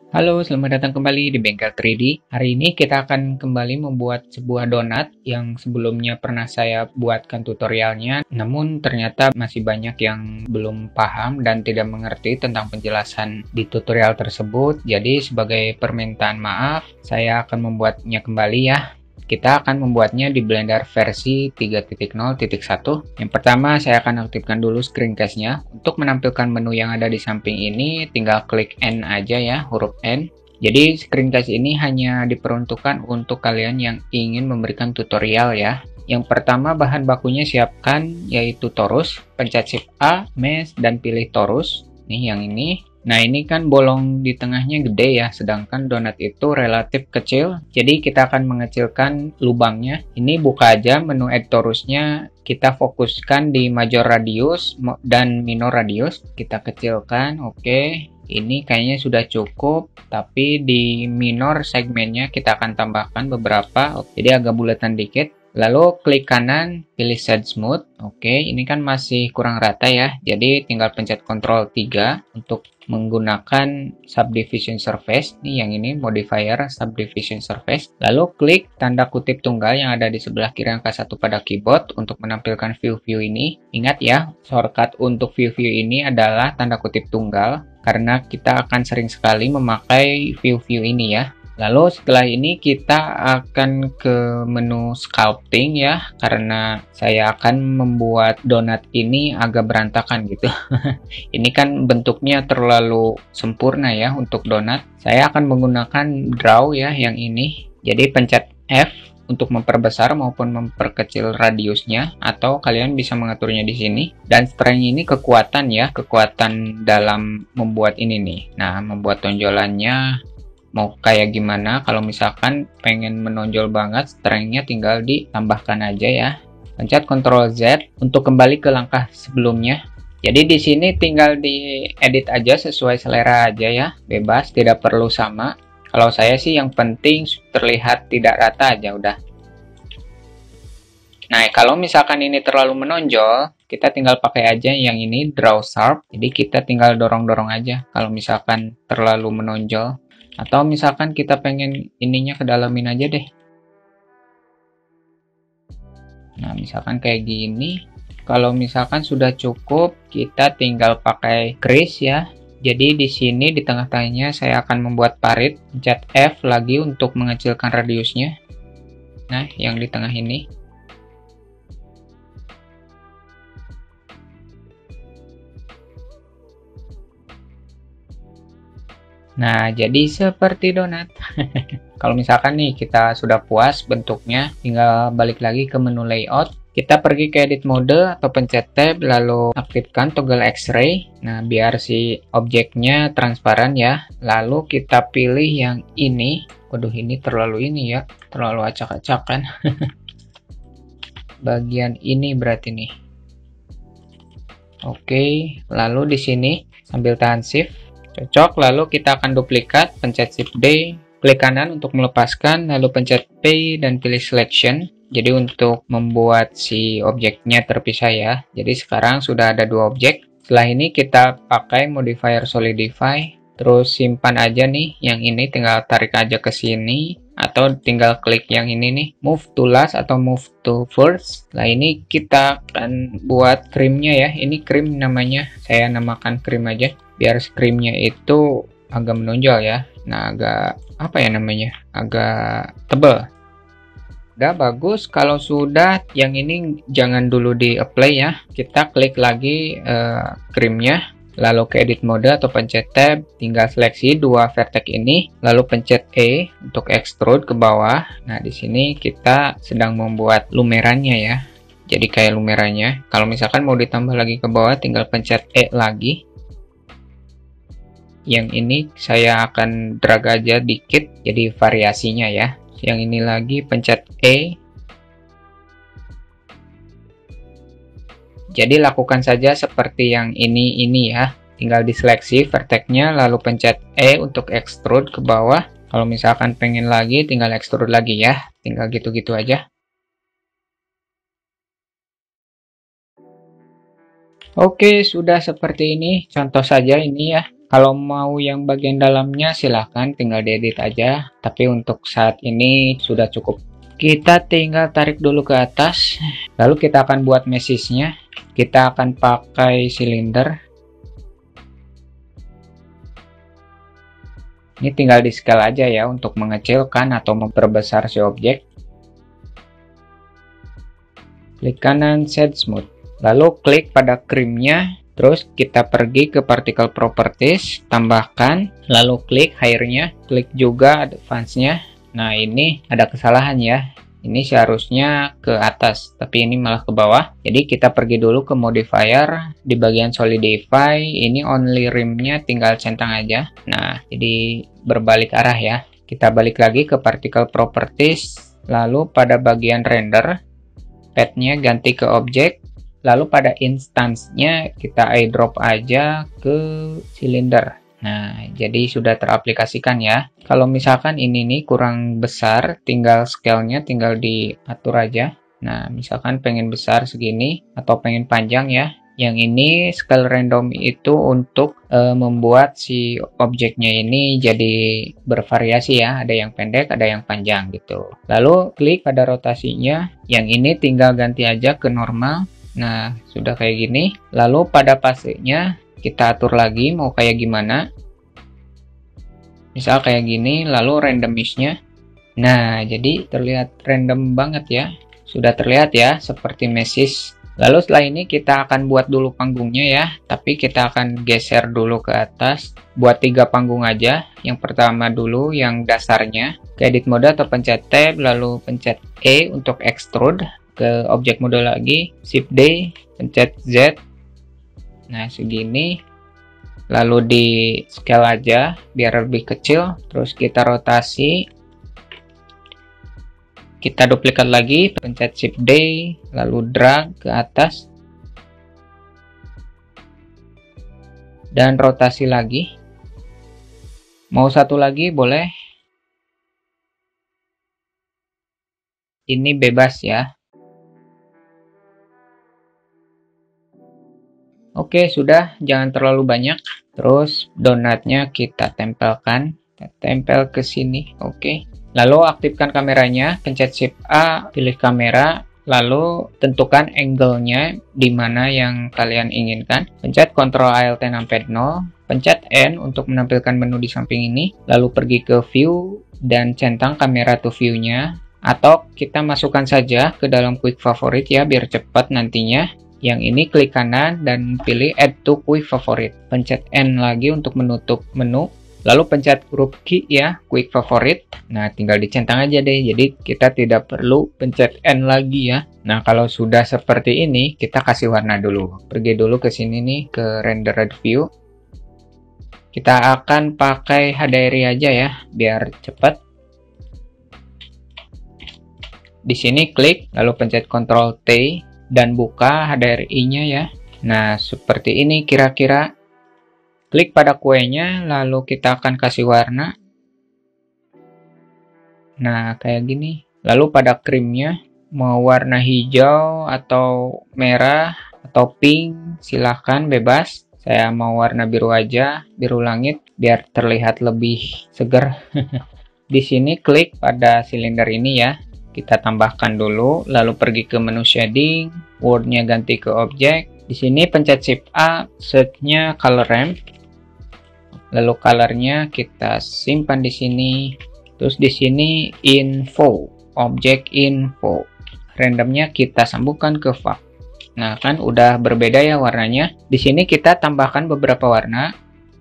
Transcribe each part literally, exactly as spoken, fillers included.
Halo, selamat datang kembali di Bengkel tiga D. Hari ini kita akan kembali membuat sebuah donat yang sebelumnya pernah saya buatkan tutorialnya, namun ternyata masih banyak yang belum paham dan tidak mengerti tentang penjelasan di tutorial tersebut. Jadi sebagai permintaan maaf, saya akan membuatnya kembali ya. Kita akan membuatnya di Blender versi tiga titik nol titik satu. Yang pertama, saya akan aktifkan dulu screencast-nya. Untuk menampilkan menu yang ada di samping ini, tinggal klik N aja ya, huruf N. Jadi screencast ini hanya diperuntukkan untuk kalian yang ingin memberikan tutorial ya. Yang pertama, bahan bakunya siapkan yaitu torus. Pencet Shift A, mesh, dan pilih torus. Nih yang ini. Nah ini kan bolong di tengahnya gede ya, sedangkan donat itu relatif kecil. Jadi kita akan mengecilkan lubangnya. Ini buka aja menu add torusnya, kita fokuskan di major radius dan minor radius. Kita kecilkan, oke. Ini kayaknya sudah cukup, tapi di minor segmennya kita akan tambahkan beberapa, jadi agak bulatan dikit. Lalu klik kanan, pilih Shade Smooth. Oke, ini kan masih kurang rata ya. Jadi tinggal pencet Ctrl tiga untuk menggunakan Subdivision Surface. Nih yang ini, modifier Subdivision Surface. Lalu klik tanda kutip tunggal yang ada di sebelah kiri angka satu pada keyboard untuk menampilkan view-view ini. Ingat ya, shortcut untuk view-view ini adalah tanda kutip tunggal, karena kita akan sering sekali memakai view-view ini ya. Lalu setelah ini kita akan ke menu sculpting ya, karena saya akan membuat donat ini agak berantakan gitu. Ini kan bentuknya terlalu sempurna ya untuk donat. Saya akan menggunakan draw ya yang ini. Jadi pencet F untuk memperbesar maupun memperkecil radiusnya, atau kalian bisa mengaturnya di sini. Dan strength ini kekuatan ya, kekuatan dalam membuat ini nih. Nah, membuat tonjolannya mau kayak gimana. Kalau misalkan pengen menonjol banget, strength-nya tinggal ditambahkan aja ya. Pencet Ctrl Z untuk kembali ke langkah sebelumnya. Jadi di sini tinggal diedit aja sesuai selera aja ya, bebas, tidak perlu sama. Kalau saya sih yang penting terlihat tidak rata aja udah. Nah, kalau misalkan ini terlalu menonjol, kita tinggal pakai aja yang ini, Draw Sharp. Jadi kita tinggal dorong-dorong aja kalau misalkan terlalu menonjol. Atau misalkan kita pengen ininya kedalamin aja deh. Nah, misalkan kayak gini. Kalau misalkan sudah cukup, kita tinggal pakai crease ya. Jadi di sini di tengah-tengahnya saya akan membuat parit. Pencet F lagi untuk mengecilkan radiusnya. Nah, yang di tengah ini. Nah, jadi seperti donat. Kalau misalkan nih kita sudah puas bentuknya, tinggal balik lagi ke menu layout. Kita pergi ke edit mode atau pencet tab, lalu aktifkan toggle X-ray. Nah, biar si objeknya transparan ya. Lalu kita pilih yang ini. Waduh, ini terlalu ini ya, terlalu acak-acakan. Bagian ini berarti nih. Oke, lalu di sini sambil tahan shift. Cocok, lalu kita akan duplikat, pencet Shift D, klik kanan untuk melepaskan, lalu pencet P dan pilih Selection. Jadi untuk membuat si objeknya terpisah ya. Jadi sekarang sudah ada dua objek. Setelah ini kita pakai modifier Solidify, terus simpan aja nih, yang ini tinggal tarik aja ke sini, atau tinggal klik yang ini nih, Move to Last atau Move to First. Nah ini kita akan buat krimnya ya, ini krim namanya, saya namakan krim aja. Biar krimnya itu agak menonjol ya. Nah, agak apa ya namanya? Agak tebal. Udah bagus. Kalau sudah, yang ini jangan dulu di apply ya. Kita klik lagi uh, krimnya, lalu ke edit mode atau pencet tab, tinggal seleksi dua vertex ini, lalu pencet E untuk extrude ke bawah. Nah, di sini kita sedang membuat lumerannya ya. Jadi kayak lumerannya. Kalau misalkan mau ditambah lagi ke bawah, tinggal pencet E lagi. Yang ini saya akan drag aja dikit, jadi variasinya ya. Yang ini lagi pencet E. Jadi lakukan saja seperti yang ini ini ya. Tinggal diseleksi vertexnya, lalu pencet E untuk extrude ke bawah. Kalau misalkan pengen lagi, tinggal extrude lagi ya. Tinggal gitu-gitu aja. Oke, sudah seperti ini. Contoh saja ini ya. Kalau mau yang bagian dalamnya silahkan tinggal diedit aja, tapi untuk saat ini sudah cukup. Kita tinggal tarik dulu ke atas, lalu kita akan buat mesisnya. Kita akan pakai silinder. Ini tinggal di scale aja ya untuk mengecilkan atau memperbesar si objek. Klik kanan Shade Smooth, lalu klik pada cream-nya. Terus kita pergi ke Particle Properties, tambahkan, lalu klik Higher-nya, klik juga Advance-nya. Nah, ini ada kesalahan ya. Ini seharusnya ke atas, tapi ini malah ke bawah. Jadi kita pergi dulu ke Modifier, di bagian Solidify, ini Only Rim-nya tinggal centang aja. Nah, jadi berbalik arah ya. Kita balik lagi ke Particle Properties, lalu pada bagian Render, Pad-nya ganti ke Object. Lalu pada instance-nya kita eyedrop aja ke silinder. Nah, jadi sudah teraplikasikan ya. Kalau misalkan ini nih kurang besar, tinggal scale-nya tinggal diatur aja. Nah, misalkan pengen besar segini atau pengen panjang ya. Yang ini scale random itu untuk e, membuat si objeknya ini jadi bervariasi ya. Ada yang pendek, ada yang panjang gitu. Lalu klik pada rotasinya. Yang ini tinggal ganti aja ke normal. Nah, sudah kayak gini. Lalu pada pasenya kita atur lagi mau kayak gimana. Misal kayak gini, lalu randomize-nya. Nah, jadi terlihat random banget ya. Sudah terlihat ya, seperti mesis. Lalu setelah ini kita akan buat dulu panggungnya ya. Tapi kita akan geser dulu ke atas. Buat tiga panggung aja. Yang pertama dulu yang dasarnya. Ke edit mode atau pencet tab, lalu pencet E untuk extrude. Ke objek mode lagi, shift D, pencet Z. Nah, segini. Lalu di scale aja biar lebih kecil. Terus kita rotasi. Kita duplikat lagi, pencet shift D, lalu drag ke atas. Dan rotasi lagi. Mau satu lagi boleh. Ini bebas ya. Oke, sudah, jangan terlalu banyak. Terus donatnya kita tempelkan, kita tempel ke sini. Oke. Lalu aktifkan kameranya, pencet shift A, pilih kamera, lalu tentukan angle-nya di mana yang kalian inginkan. Pencet Ctrl Alt Numpad nol, pencet N untuk menampilkan menu di samping ini, lalu pergi ke View dan centang kamera to view-nya. Atau kita masukkan saja ke dalam Quick Favorite ya, biar cepat nantinya. Yang ini klik kanan dan pilih Add to Quick Favorite. Pencet N lagi untuk menutup menu. Lalu pencet huruf Q ya, Quick Favorite. Nah, tinggal dicentang aja deh. Jadi kita tidak perlu pencet N lagi ya. Nah, kalau sudah seperti ini, kita kasih warna dulu. Pergi dulu ke sini nih, ke Rendered View. Kita akan pakai H D R I aja ya, biar cepat. Di sini klik, lalu pencet Ctrl T. Dan buka H D R I-nya ya. Nah, seperti ini kira-kira. Klik pada kuenya, lalu kita akan kasih warna. Nah, kayak gini. Lalu pada krimnya, mau warna hijau atau merah atau pink, silahkan bebas. Saya mau warna biru aja, biru langit, biar terlihat lebih segar. Di sini klik pada silinder ini ya. Kita tambahkan dulu, lalu pergi ke menu shading, word-nya ganti ke objek. Di sini pencet shift A, search-nya color ramp. Lalu color-nya kita simpan di sini. Terus di sini info, objek info. Randomnya kita sambungkan ke font. Nah, kan udah berbeda ya warnanya. Di sini kita tambahkan beberapa warna.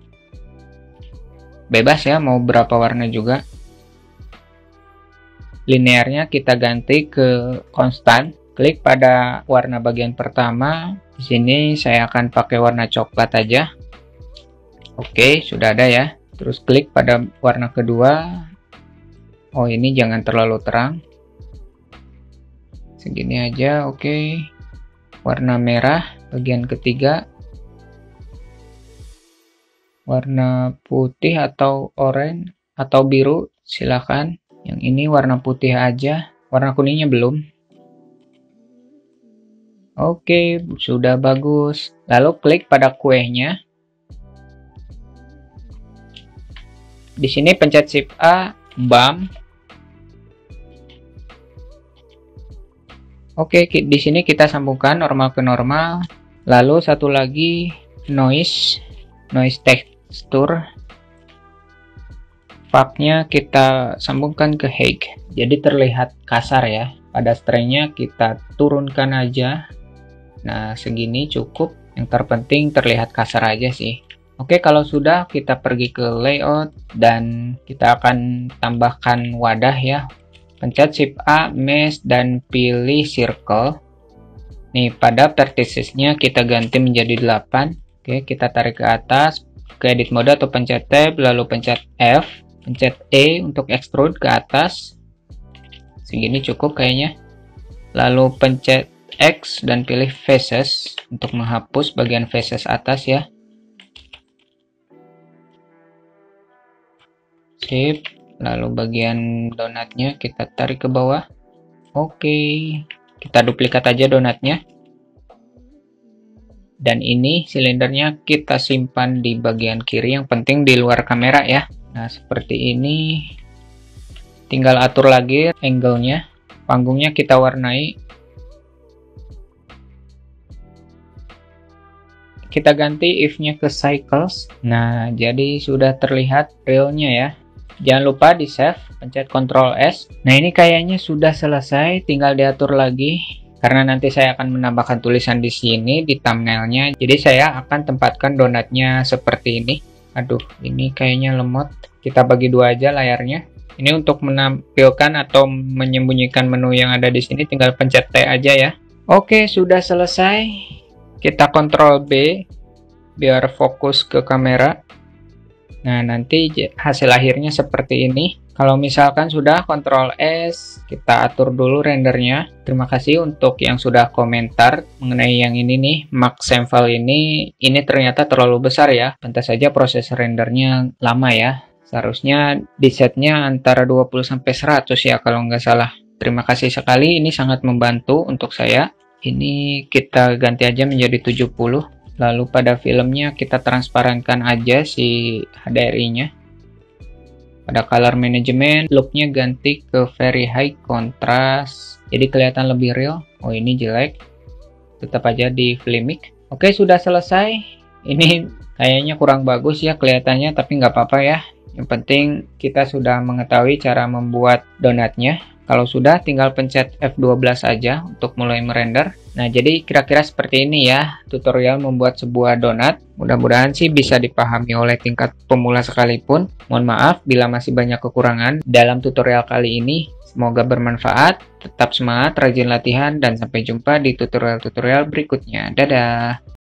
Bebas ya, mau berapa warna juga. Linearnya kita ganti ke konstan. Klik pada warna bagian pertama. Di sini saya akan pakai warna coklat aja. Oke, sudah ada ya. Terus klik pada warna kedua. Oh, ini jangan terlalu terang. Segini aja, oke. Warna merah bagian ketiga. Warna putih atau oranye atau biru, silakan. Yang ini warna putih aja, warna kuningnya belum. Oke, sudah bagus. Lalu klik pada kuenya. Di sini pencet Shift A, bump. Oke, di sini kita sambungkan normal ke normal. Lalu satu lagi noise, noise texture. Faknya kita sambungkan ke high. Jadi terlihat kasar ya. Pada stringnya kita turunkan aja. Nah, segini cukup. Yang terpenting terlihat kasar aja sih. Oke, kalau sudah kita pergi ke layout dan kita akan tambahkan wadah ya. Pencet Shift A, mesh, dan pilih circle. Nih, pada vertices-nya kita ganti menjadi delapan. Oke, kita tarik ke atas, ke edit mode atau pencet Tab, lalu pencet F, pencet E untuk extrude ke atas. Segini cukup kayaknya. Lalu pencet X dan pilih faces untuk menghapus bagian faces atas ya. Sip. Lalu bagian donatnya kita tarik ke bawah. Oke, kita duplikat aja donatnya. Dan ini silindernya kita simpan di bagian kiri, yang penting di luar kamera ya. Nah, seperti ini. Tinggal atur lagi angle-nya. Panggungnya kita warnai. Kita ganti if-nya ke cycles. Nah, jadi sudah terlihat realnya ya. Jangan lupa di save, pencet Ctrl S. Nah, ini kayaknya sudah selesai, tinggal diatur lagi. Karena nanti saya akan menambahkan tulisan di sini di thumbnailnya. Jadi saya akan tempatkan donatnya seperti ini. Aduh, ini kayaknya lemot. Kita bagi dua aja layarnya. Ini untuk menampilkan atau menyembunyikan menu yang ada di sini, tinggal pencet T aja ya. Oke, sudah selesai. Kita Ctrl B biar fokus ke kamera. Nah, nanti hasil akhirnya seperti ini. Kalau misalkan sudah, Ctrl S, kita atur dulu rendernya. Terima kasih untuk yang sudah komentar mengenai yang ini nih, Max Sampel ini. Ini ternyata terlalu besar ya. Pantas saja proses rendernya lama ya. Seharusnya di setnya antara dua puluh sampai seratus ya kalau nggak salah. Terima kasih sekali, ini sangat membantu untuk saya. Ini kita ganti aja menjadi tujuh puluh. Lalu pada filmnya kita transparankan aja si H D R I-nya. Pada color management, look-nya ganti ke very high contrast. Jadi kelihatan lebih real. Oh, ini jelek. Tetap aja di filmic. Oke, sudah selesai. Ini kayaknya kurang bagus ya kelihatannya, tapi nggak apa-apa ya. Yang penting kita sudah mengetahui cara membuat donatnya. Kalau sudah, tinggal pencet F dua belas aja untuk mulai merender. Nah, jadi kira-kira seperti ini ya tutorial membuat sebuah donat. Mudah-mudahan sih bisa dipahami oleh tingkat pemula sekalipun. Mohon maaf bila masih banyak kekurangan dalam tutorial kali ini. Semoga bermanfaat, tetap semangat, rajin latihan, dan sampai jumpa di tutorial-tutorial berikutnya. Dadah!